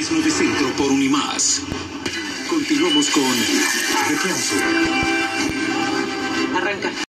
Periodismo de centro por Unimás. Continuamos con The Council.